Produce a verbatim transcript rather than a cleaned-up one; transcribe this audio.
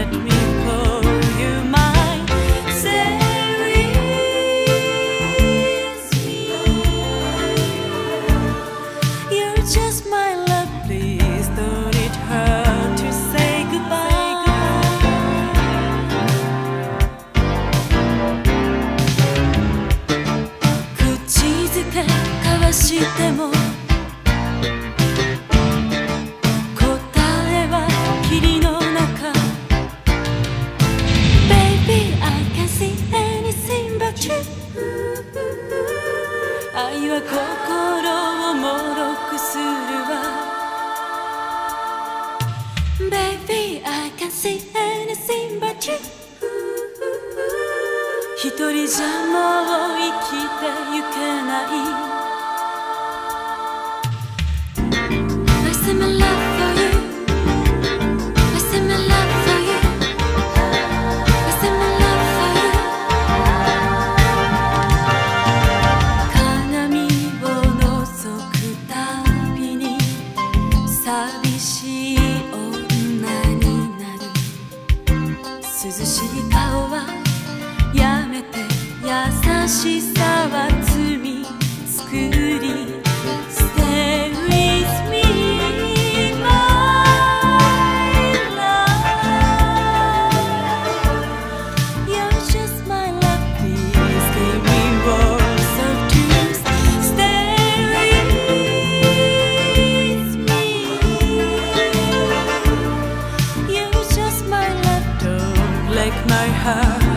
let me call you mine. Seriously, you're just my love. Please don't it hurt to say goodbye.口づけ交わしても愛は心をもろくするわ Baby, I can't see anything but you 一人じゃもう生きてゆけない I say my love for you I say my love for you I say my love for you寂しい女になる涼しい顔はやめて優しさは罪作り Stay with me my love You're just my love Please give me words of truth Stay with me You're just my love, don't break my heart